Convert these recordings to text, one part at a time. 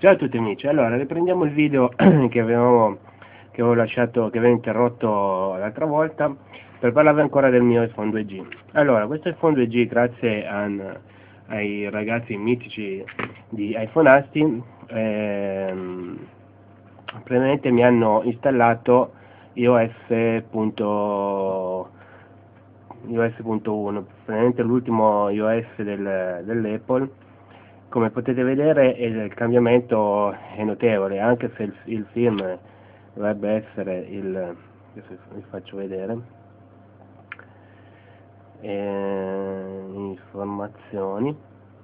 Ciao a tutti amici, allora riprendiamo il video che avevo interrotto l'altra volta per parlarvi ancora del mio iPhone 2G. Allora, questo iPhone 2G, grazie ai ragazzi mitici di iPhoneasti, praticamente mi hanno installato iOS.1, praticamente l'ultimo iOS dell'Apple. Come potete vedere il cambiamento è notevole, anche se il film dovrebbe essere adesso vi faccio vedere, informazioni.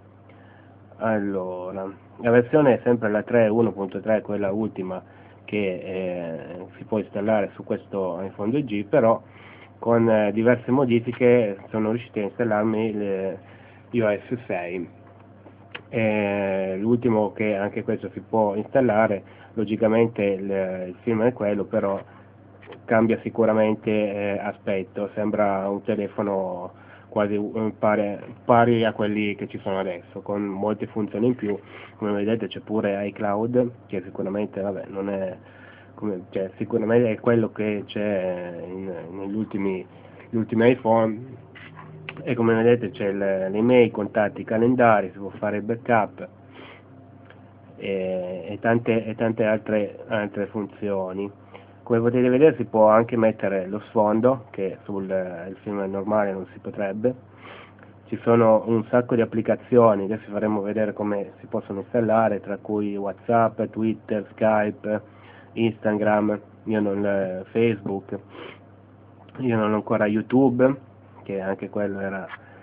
Allora, la versione è sempre la 3.1.3, quella ultima che si può installare su questo iPhone 2G, però con diverse modifiche sono riusciti a installarmi iOS 6. L'ultimo, che anche questo si può installare, logicamente il film è quello, però cambia sicuramente aspetto, sembra un telefono quasi pari a quelli che ci sono adesso, con molte funzioni in più. Come vedete c'è pure iCloud, che sicuramente non è sicuramente è quello che c'è negli ultimi iPhone, e come vedete c'è le email, contatti, calendari, si può fare il backup e tante altre funzioni. Come potete vedere si può anche mettere lo sfondo, che sul film normale non si potrebbe. Ci sono un sacco di applicazioni, adesso faremo vedere come si possono installare, tra cui WhatsApp, Twitter, Skype, Instagram, Facebook, io non ho ancora YouTube, che anche quello era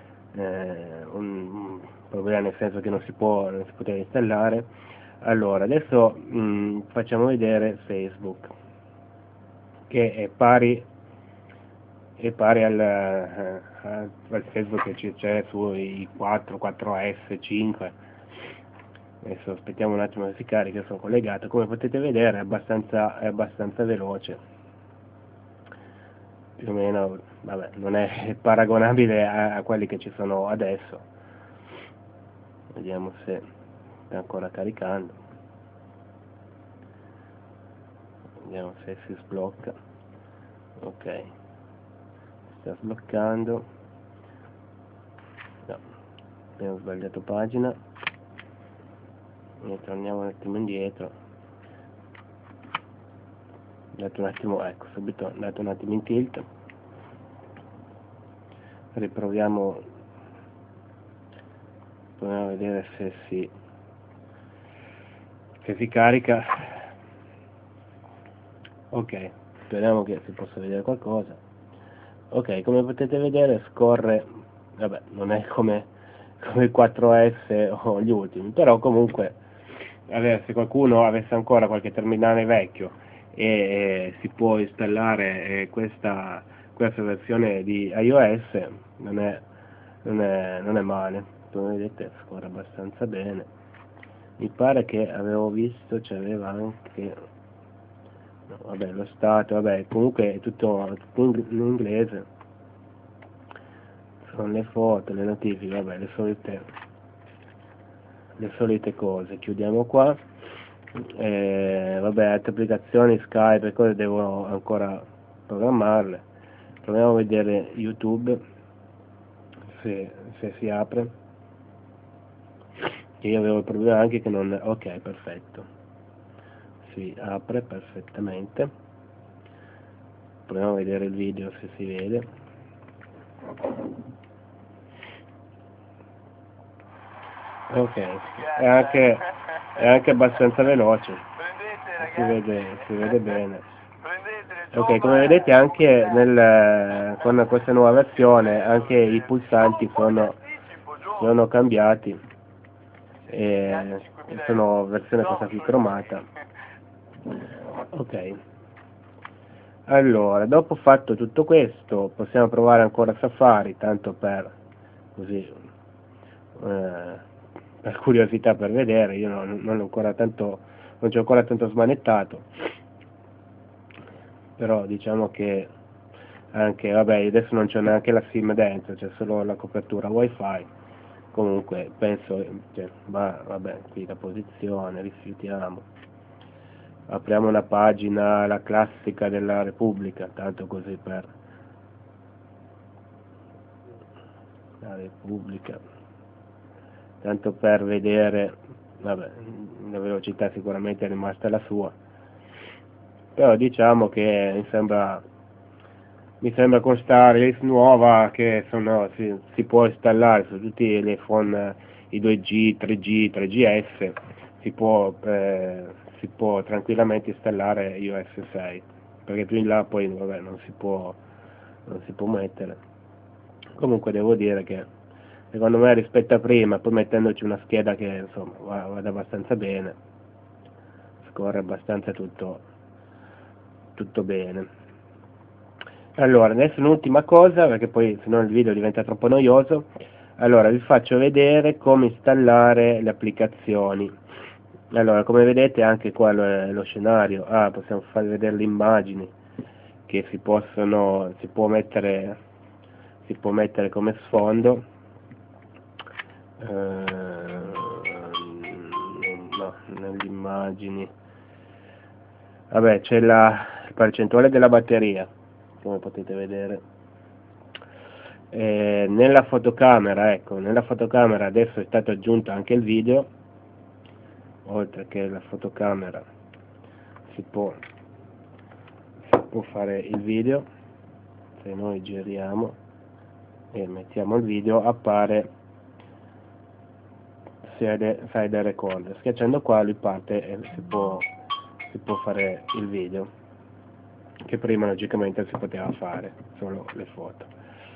un problema, nel senso che non si poteva installare. Allora, adesso facciamo vedere Facebook, che è pari al Facebook che c'è sui 4S, 5. Adesso aspettiamo un attimo che si carichi, sono collegato. Come potete vedere è abbastanza veloce, più o meno. Vabbè, non è paragonabile a quelli che ci sono adesso. Vediamo se sta ancora caricando, vediamo se si sblocca. Ok, sta sbloccando. No, abbiamo sbagliato pagina, e torniamo un attimo indietro. Dato un attimo, ecco, subito dato un attimo in tilt. Proviamo a vedere se si carica. Ok, speriamo che si possa vedere qualcosa. Ok, come potete vedere scorre, vabbè, non è come il 4S o gli ultimi, però comunque se qualcuno avesse ancora qualche terminale vecchio e si può installare questa versione di iOS, non è male. Come vedete scorre abbastanza bene. Mi pare che avevo visto c'aveva anche, no, vabbè, lo stato, vabbè, comunque è tutto in inglese. Sono le foto, le notifiche, vabbè, le solite cose. Chiudiamo qua. Vabbè, altre applicazioni, Skype e cose devo ancora programmarle. Proviamo a vedere YouTube se si apre, che io avevo il problema anche che non. Ok, perfetto, si apre perfettamente. Proviamo a vedere il video se si vede. Ok, è anche abbastanza veloce, si vede bene. Ok, come vedete anche con questa nuova versione anche i pulsanti sono cambiati e sono versione questa qui cromata. Ok, allora dopo fatto tutto questo possiamo provare ancora Safari, tanto per così per curiosità, per vedere. Io non ci ho ancora tanto smanettato, però diciamo che anche, vabbè, adesso non c'è neanche la SIM dentro, c'è solo la copertura wifi, comunque penso, cioè, vabbè, qui la posizione, rifiutiamo, apriamo una pagina, la classica della Repubblica, tanto così per la Repubblica, tanto per vedere, vabbè, la velocità sicuramente è rimasta la sua, però diciamo che mi sembra con Starlink nuova che si può installare su tutti gli iPhone, i 2G, 3G, 3GS, si può tranquillamente installare iOS 6, perché più in là poi vabbè, non si può mettere. Comunque devo dire che secondo me rispetto a prima, poi mettendoci una scheda che insomma vada abbastanza bene, scorre abbastanza tutto bene. Allora, adesso un'ultima cosa, perché poi se no il video diventa troppo noioso. Allora, vi faccio vedere come installare le applicazioni. Allora, come vedete anche qua lo scenario, possiamo far vedere le immagini che si può mettere come sfondo. No, nelle immagini. Vabbè, c'è la percentuale della batteria, come potete vedere. Nella fotocamera, ecco, nella fotocamera adesso è stato aggiunto anche il video, oltre che la fotocamera si può fare il video. Se noi giriamo e mettiamo il video appare side recorder, schiacciando qua lui parte e si può fare il video, che prima logicamente si poteva fare solo le foto.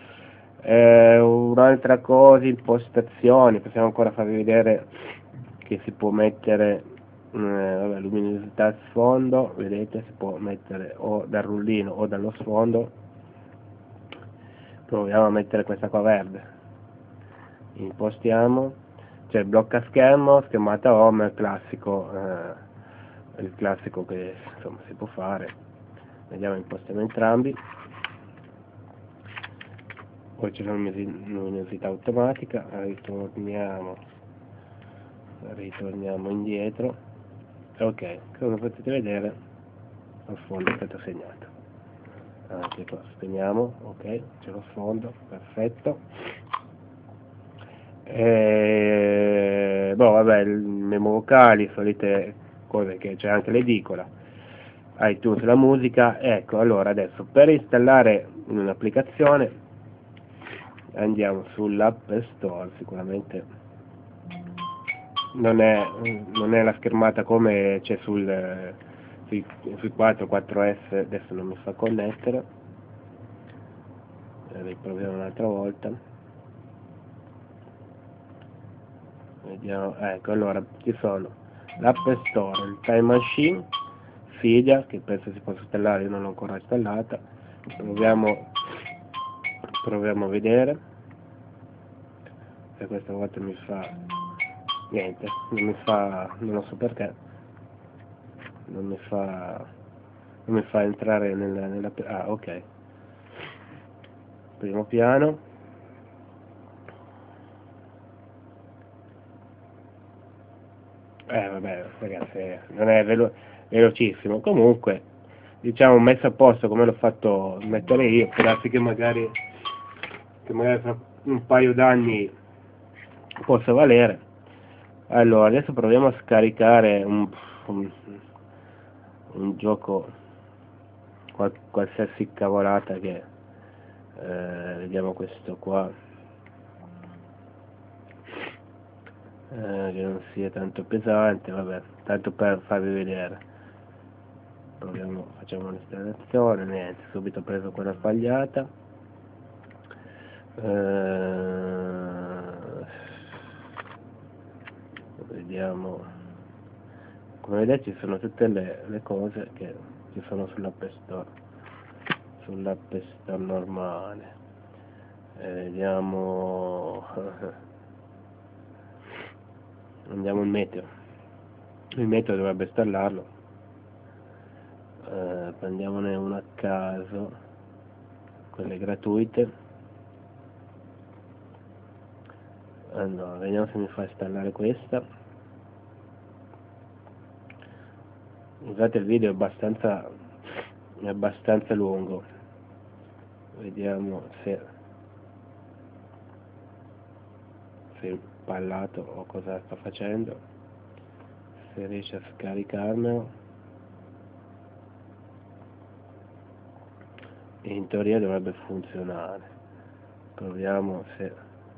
Un'altra cosa, impostazioni, possiamo ancora farvi vedere che si può mettere vabbè, luminosità a sfondo, vedete, si può mettere o dal rullino o dallo sfondo. Proviamo a mettere questa qua verde, impostiamo, c'è blocca schermo, schermata home, il classico che insomma si può fare. Vediamo, impostiamo entrambi. Poi c'è la luminosità automatica, ritorniamo indietro. Ok, come potete vedere lo sfondo è stato segnato. Anche qua spegniamo, ok, c'è lo sfondo, perfetto. Vabbè, il memo vocali, solite cose che c'è anche l'edicola, iTunes, la musica. Ecco, allora adesso per installare un'applicazione andiamo sull'App Store. Sicuramente non è la schermata come c'è sui 4S, adesso non mi fa connettere, riproviamo un'altra volta, vediamo. Ecco, allora ci sono l'App Store, il Time Machine, Cydia, che penso si possa installare, io non l'ho ancora installata. Proviamo a vedere se questa volta mi fa niente, non lo so perché non mi fa entrare nella ok, primo piano. Vabbè ragazzi, non è velocissimo, comunque diciamo messo a posto come l'ho fatto mettere io, può darsi che magari fra un paio d'anni possa valere. Allora adesso proviamo a scaricare un gioco, qualsiasi cavolata che vediamo questo qua, che non sia tanto pesante, vabbè, tanto per farvi vedere. Facciamo l'installazione, niente, subito preso quella sbagliata. Vediamo, come vedete ci sono tutte le cose che ci sono sull'App Store normale. Vediamo andiamo il meteo dovrebbe installarlo. Prendiamone una a caso, quelle gratuite. Allora, vediamo se mi fa installare questa. Scusate, il video è abbastanza lungo. Vediamo se è impallato o cosa sta facendo, se riesce a scaricarmelo. In teoria dovrebbe funzionare. Proviamo se...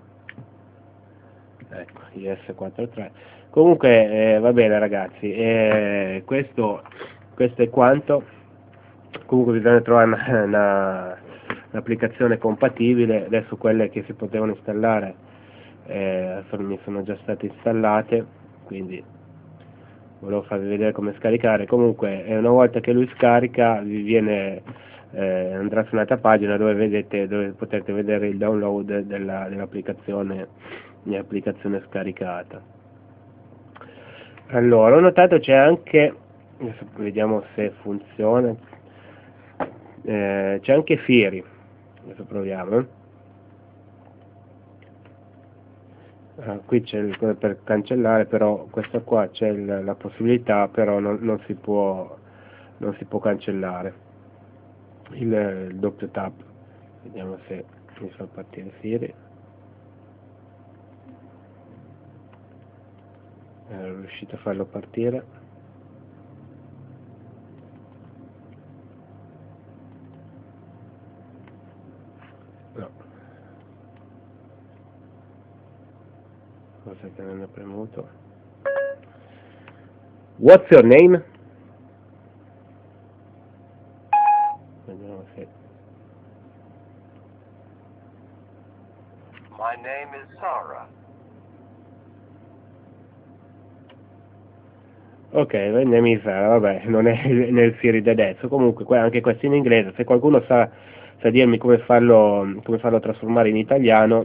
ecco, IS43. Comunque va bene ragazzi, questo è quanto. Comunque bisogna trovare un'applicazione compatibile. Adesso quelle che si potevano installare mi sono già state installate, quindi volevo farvi vedere come scaricare. Comunque una volta che lui scarica vi viene andrà su un'altra pagina dove potete vedere il download dell'applicazione scaricata. Allora, ho notato c'è anche, adesso vediamo se funziona, c'è anche Firi, adesso proviamo. Qui c'è per cancellare, però questa qua c'è la possibilità, però non si può cancellare il doppio tap. Vediamo se mi fa partire Siri. Ero riuscito a farlo partire. No, cosa che non è premuto. What's your name? Vediamo se... My name is Sarah. Ok, vabbè, non è nel Siri di adesso. Comunque anche questo in inglese. Se qualcuno sa dirmi come farlo trasformare in italiano,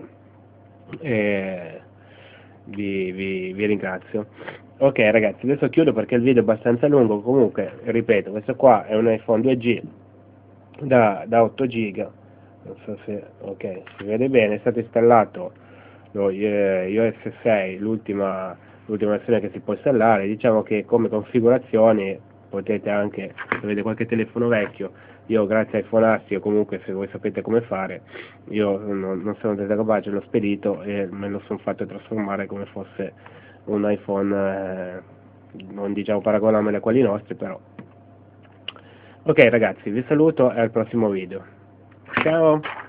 vi ringrazio. Ok ragazzi, adesso chiudo perché il video è abbastanza lungo. Comunque, ripeto, questo qua è un iPhone 2G da 8 giga. Non so se ok, si vede bene. È stato installato lo iOS 6, l'ultima versione che si può installare. Diciamo che come configurazioni potete anche, se avete qualche telefono vecchio, io grazie ai iPhone o comunque se voi sapete come fare, io non sono del capace, l'ho spedito e me lo sono fatto trasformare come fosse un iPhone, non diciamo paragonabile a quelli nostri, però. Ok ragazzi, vi saluto e al prossimo video. Ciao!